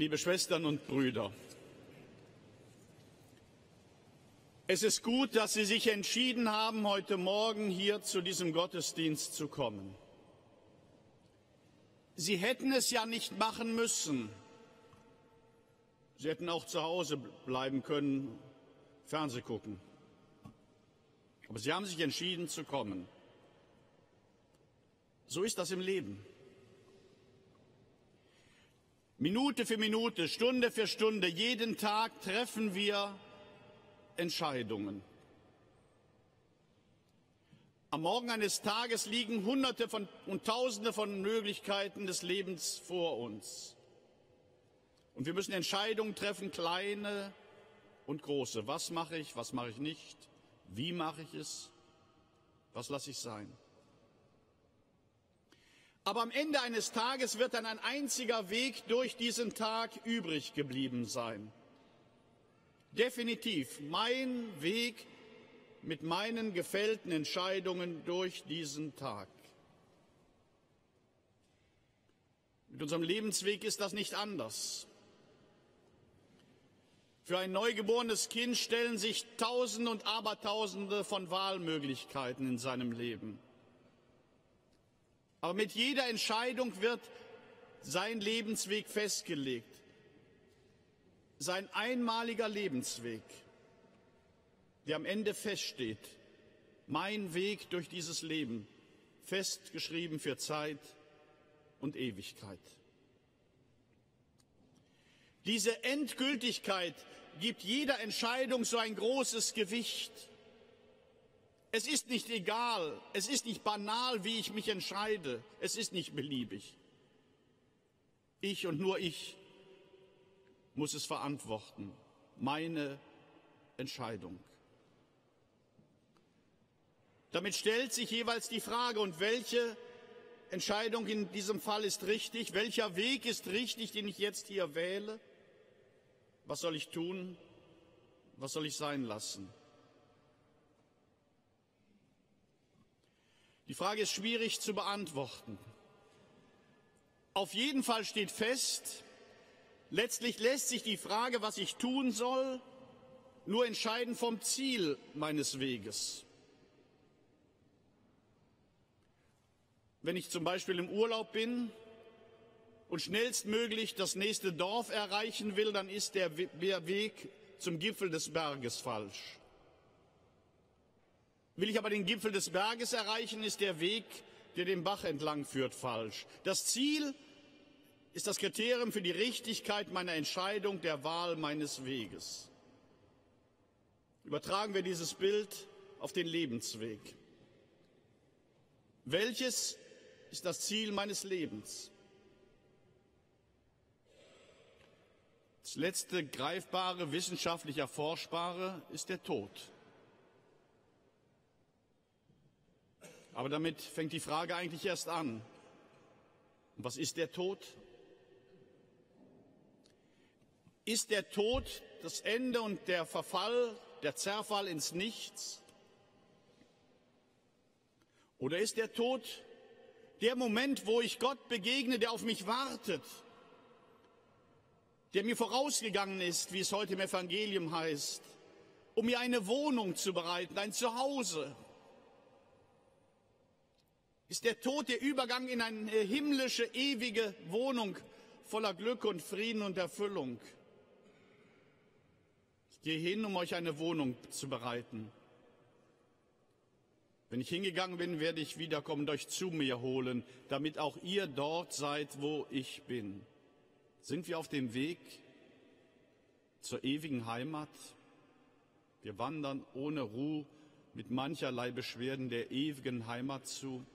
Liebe Schwestern und Brüder, es ist gut, dass Sie sich entschieden haben, heute Morgen hier zu diesem Gottesdienst zu kommen. Sie hätten es ja nicht machen müssen. Sie hätten auch zu Hause bleiben können, Fernseh gucken. Aber Sie haben sich entschieden zu kommen. So ist das im Leben. Minute für Minute, Stunde für Stunde, jeden Tag treffen wir Entscheidungen. Am Morgen eines Tages liegen Hunderte und Tausende von Möglichkeiten des Lebens vor uns. Und wir müssen Entscheidungen treffen, kleine und große. Was mache ich nicht? Wie mache ich es? Was lasse ich sein? Aber am Ende eines Tages wird dann ein einziger Weg durch diesen Tag übrig geblieben sein. Definitiv mein Weg mit meinen gefällten Entscheidungen durch diesen Tag. Mit unserem Lebensweg ist das nicht anders. Für ein neugeborenes Kind stellen sich Tausende und Abertausende von Wahlmöglichkeiten in seinem Leben. Aber mit jeder Entscheidung wird sein Lebensweg festgelegt, sein einmaliger Lebensweg, der am Ende feststeht, mein Weg durch dieses Leben, festgeschrieben für Zeit und Ewigkeit. Diese Endgültigkeit gibt jeder Entscheidung so ein großes Gewicht. Es ist nicht egal, es ist nicht banal, wie ich mich entscheide, es ist nicht beliebig. Ich und nur ich muss es verantworten, meine Entscheidung. Damit stellt sich jeweils die Frage, und welche Entscheidung in diesem Fall ist richtig, welcher Weg ist richtig, den ich jetzt hier wähle? Was soll ich tun? Was soll ich sein lassen? Die Frage ist schwierig zu beantworten. Auf jeden Fall steht fest, letztlich lässt sich die Frage, was ich tun soll, nur entscheiden vom Ziel meines Weges. Wenn ich zum Beispiel im Urlaub bin und schnellstmöglich das nächste Dorf erreichen will, dann ist der Weg zum Gipfel des Berges falsch. Will ich aber den Gipfel des Berges erreichen, ist der Weg, der den Bach entlang führt, falsch. Das Ziel ist das Kriterium für die Richtigkeit meiner Entscheidung, der Wahl meines Weges. Übertragen wir dieses Bild auf den Lebensweg. Welches ist das Ziel meines Lebens? Das letzte greifbare, wissenschaftlich Erforschbare ist der Tod. Aber damit fängt die Frage eigentlich erst an. Und was ist der Tod? Ist der Tod das Ende und der Verfall, der Zerfall ins Nichts? Oder ist der Tod der Moment, wo ich Gott begegne, der auf mich wartet, der mir vorausgegangen ist, wie es heute im Evangelium heißt, um mir eine Wohnung zu bereiten, ein Zuhause? Ist der Tod der Übergang in eine himmlische, ewige Wohnung voller Glück und Frieden und Erfüllung? Ich gehe hin, um euch eine Wohnung zu bereiten. Wenn ich hingegangen bin, werde ich wiederkommen und euch zu mir holen, damit auch ihr dort seid, wo ich bin. Sind wir auf dem Weg zur ewigen Heimat? Wir wandern ohne Ruhe mit mancherlei Beschwerden der ewigen Heimat zu.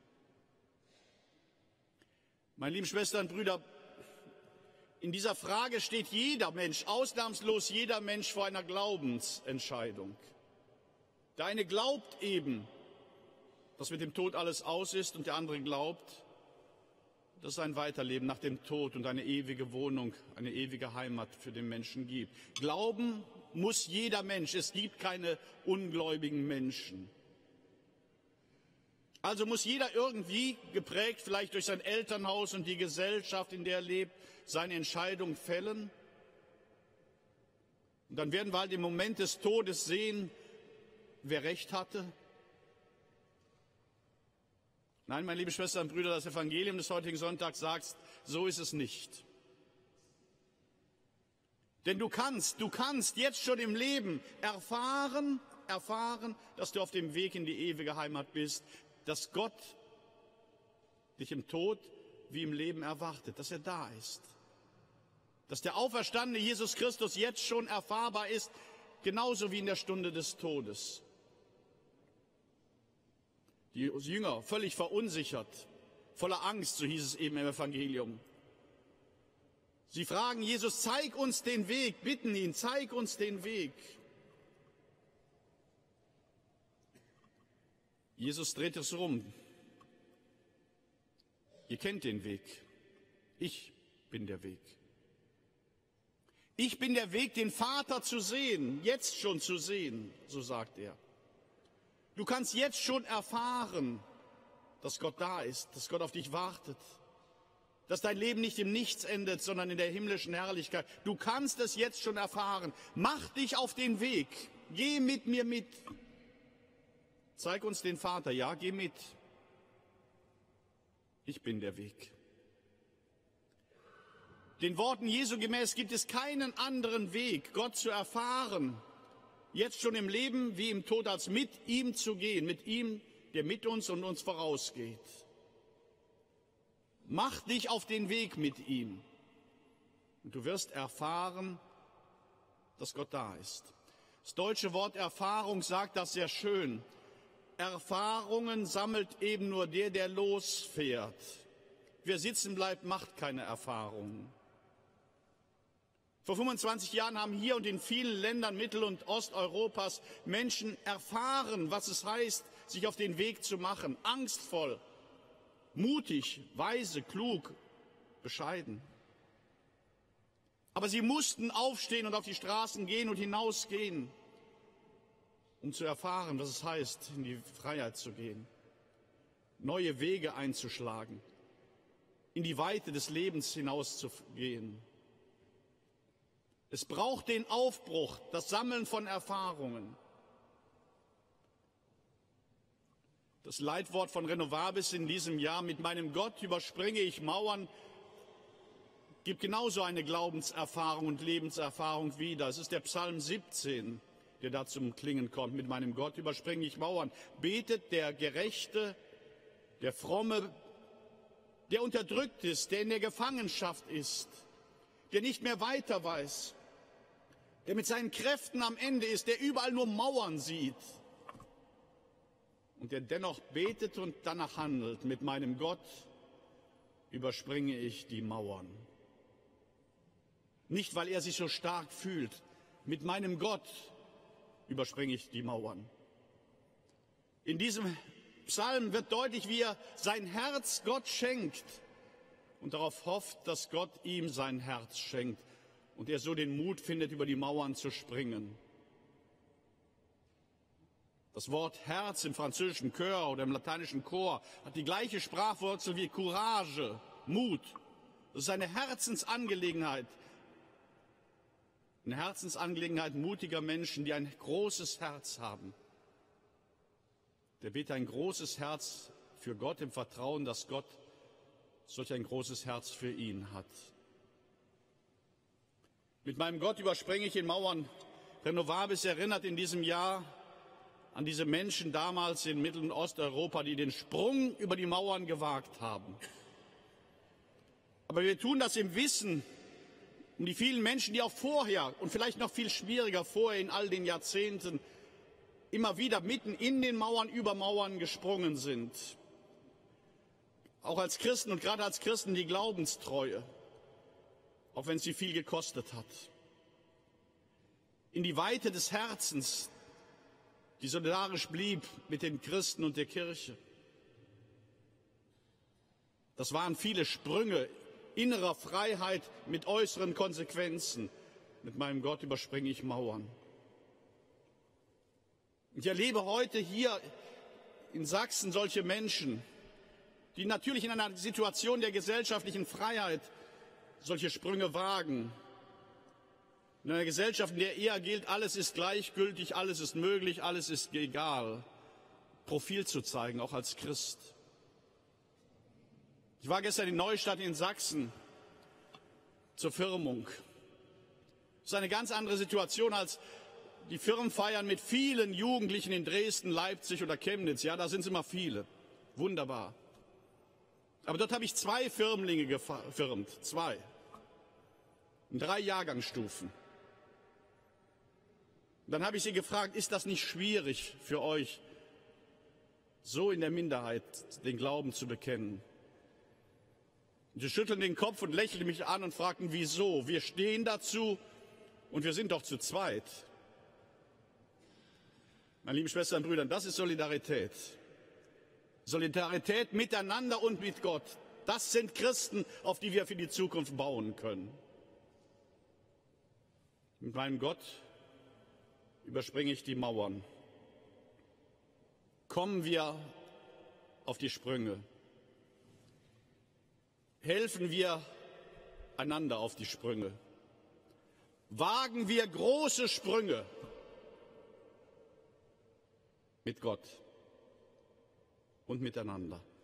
Meine lieben Schwestern und Brüder, in dieser Frage steht jeder Mensch, ausnahmslos jeder Mensch vor einer Glaubensentscheidung. Der eine glaubt eben, dass mit dem Tod alles aus ist, und der andere glaubt, dass es ein Weiterleben nach dem Tod und eine ewige Wohnung, eine ewige Heimat für den Menschen gibt. Glauben muss jeder Mensch, es gibt keine ungläubigen Menschen. Also muss jeder irgendwie, geprägt vielleicht durch sein Elternhaus und die Gesellschaft, in der er lebt, seine Entscheidung fällen. Und dann werden wir halt im Moment des Todes sehen, wer recht hatte. Nein, meine liebe Schwestern und Brüder, das Evangelium des heutigen Sonntags sagt, so ist es nicht. Denn du kannst jetzt schon im Leben erfahren, dass du auf dem Weg in die ewige Heimat bist, dass Gott dich im Tod wie im Leben erwartet, dass er da ist. Dass der auferstandene Jesus Christus jetzt schon erfahrbar ist, genauso wie in der Stunde des Todes. Die Jünger völlig verunsichert, voller Angst, so hieß es eben im Evangelium. Sie fragen Jesus, zeig uns den Weg, bitten ihn, zeig uns den Weg. Jesus dreht es rum. Ihr kennt den Weg. Ich bin der Weg. Ich bin der Weg, den Vater zu sehen, jetzt schon zu sehen, so sagt er. Du kannst jetzt schon erfahren, dass Gott da ist, dass Gott auf dich wartet, dass dein Leben nicht im Nichts endet, sondern in der himmlischen Herrlichkeit. Du kannst es jetzt schon erfahren. Mach dich auf den Weg. Geh mit mir mit. Zeig uns den Vater. Ja, geh mit. Ich bin der Weg. Den Worten Jesu gemäß gibt es keinen anderen Weg, Gott zu erfahren, jetzt schon im Leben wie im Tod, als mit ihm zu gehen, mit ihm, der mit uns und uns vorausgeht. Mach dich auf den Weg mit ihm und du wirst erfahren, dass Gott da ist. Das deutsche Wort Erfahrung sagt das sehr schön. Erfahrungen sammelt eben nur der losfährt. Wer sitzen bleibt, macht keine Erfahrungen. Vor 25 Jahren haben hier und in vielen Ländern Mittel- und Osteuropas Menschen erfahren, was es heißt, sich auf den Weg zu machen. Angstvoll, mutig, weise, klug, bescheiden. Aber sie mussten aufstehen und auf die Straßen gehen und hinausgehen, um zu erfahren, was es heißt, in die Freiheit zu gehen, neue Wege einzuschlagen, in die Weite des Lebens hinauszugehen. Es braucht den Aufbruch, das Sammeln von Erfahrungen. Das Leitwort von Renovabis in diesem Jahr, mit meinem Gott überspringe ich Mauern, gibt genauso eine Glaubenserfahrung und Lebenserfahrung wieder. Es ist der Psalm 17, der da zum Klingen kommt. Mit meinem Gott überspringe ich Mauern. Betet der Gerechte, der Fromme, der unterdrückt ist, der in der Gefangenschaft ist, der nicht mehr weiter weiß, der mit seinen Kräften am Ende ist, der überall nur Mauern sieht und der dennoch betet und danach handelt. Mit meinem Gott überspringe ich die Mauern. Nicht, weil er sich so stark fühlt. Mit meinem Gott überspringe ich die Mauern. In diesem Psalm wird deutlich, wie er sein Herz Gott schenkt und darauf hofft, dass Gott ihm sein Herz schenkt und er so den Mut findet, über die Mauern zu springen. Das Wort Herz im französischen Chœur oder im lateinischen Chor hat die gleiche Sprachwurzel wie Courage, Mut. Das ist eine Herzensangelegenheit mutiger Menschen, die ein großes Herz haben. Der betet ein großes Herz für Gott im Vertrauen, dass Gott solch ein großes Herz für ihn hat. Mit meinem Gott überspringe ich in Mauern. Renovabis erinnert in diesem Jahr an diese Menschen damals in Mittel- und Osteuropa, die den Sprung über die Mauern gewagt haben. Aber wir tun das im Wissen um die vielen Menschen, die auch vorher und vielleicht noch viel schwieriger vorher in all den Jahrzehnten immer wieder mitten in den Mauern, über Mauern gesprungen sind. Auch als Christen und gerade als Christen die Glaubenstreue, auch wenn es sie viel gekostet hat. In die Weite des Herzens, die solidarisch blieb mit den Christen und der Kirche. Das waren viele Sprünge innerer Freiheit mit äußeren Konsequenzen. Mit meinem Gott überspringe ich Mauern. Ich erlebe heute hier in Sachsen solche Menschen, die natürlich in einer Situation der gesellschaftlichen Freiheit solche Sprünge wagen. In einer Gesellschaft, in der eher gilt, alles ist gleichgültig, alles ist möglich, alles ist egal, Profil zu zeigen, auch als Christ. Ich war gestern in Neustadt in Sachsen zur Firmung. Das ist eine ganz andere Situation als die Firmenfeiern mit vielen Jugendlichen in Dresden, Leipzig oder Chemnitz. Ja, da sind es immer viele. Wunderbar. Aber dort habe ich 2 Firmlinge gefirmt. 2. In 3 Jahrgangsstufen. Dann habe ich sie gefragt, ist das nicht schwierig für euch, so in der Minderheit den Glauben zu bekennen? Und sie schütteln den Kopf und lächeln mich an und fragten, wieso? Wir stehen dazu und wir sind doch zu zweit. Meine lieben Schwestern und Brüder, das ist Solidarität. Solidarität miteinander und mit Gott. Das sind Christen, auf die wir für die Zukunft bauen können. Mit meinem Gott überspringe ich die Mauern. Kommen wir auf die Sprünge. Helfen wir einander auf die Sprünge. Wagen wir große Sprünge mit Gott und miteinander.